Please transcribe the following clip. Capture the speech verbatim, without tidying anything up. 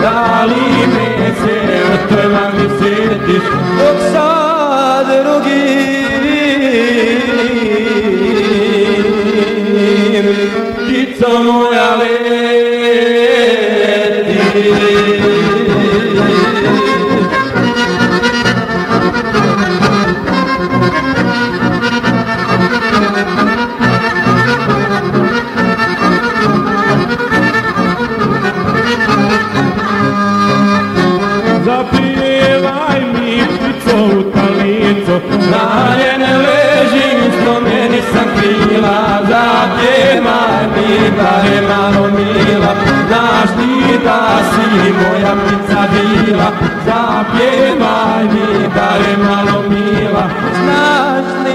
da li me se otrva mi sjetiš, dok sa drugim ptico moja leti. Zapjevaj mi ptico u talicu, na njene ležim, spomeni sam krila. Zapjevaj mi da je malo mila, znaš ti da si moja ptica bila. Zapjevaj mi da je malo mila, znaš ti